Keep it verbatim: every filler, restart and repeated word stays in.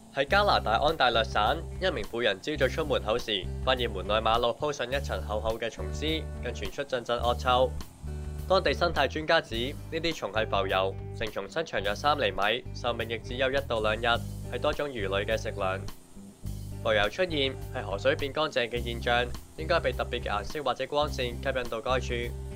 喺加拿大安大略省，一名婦人朝早出門口時，發現門內馬路鋪上一層厚厚嘅蟲絲，更傳出陣陣惡臭。當地生態專家指，呢啲蟲係浮游，成蟲身長約三厘米，壽命亦只有一到兩日，係多種魚類嘅食糧。浮游出現係河水變乾淨嘅現象，應該被特別嘅顏色或者光線吸引到該處。